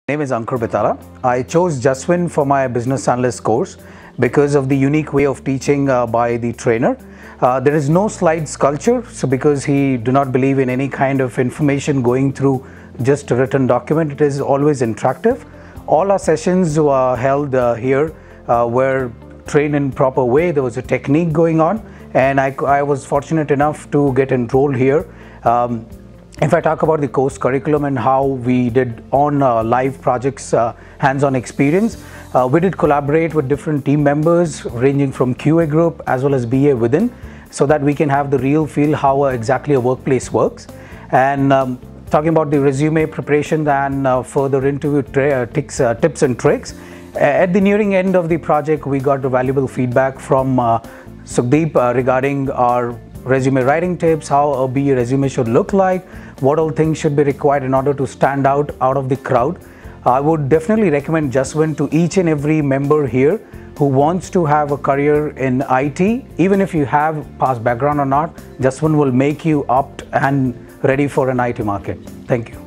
My name is Ankur Bitala. I chose Jaswin for my business analyst course because of the unique way of teaching by the trainer. There is no slides culture, so because he do not believe in any kind of information going through just a written document, it is always interactive. All our sessions were held here were trained in proper way. There was a technique going on, and I was fortunate enough to get enrolled here. If I talk about the course curriculum and how we did on live projects, hands-on experience, we did collaborate with different team members ranging from QA group as well as BA within, so that we can have the real feel how exactly a workplace works. And talking about the resume preparation and further interview tips and tricks, at the nearing end of the project, we got valuable feedback from Sukhdeep regarding our resume writing tips, how a BA resume should look like, what all things should be required in order to stand out of the crowd. I would definitely recommend Jaswin to each and every member here who wants to have a career in IT. Even if you have past background or not, Jaswin will make you opt and ready for an IT market. Thank you.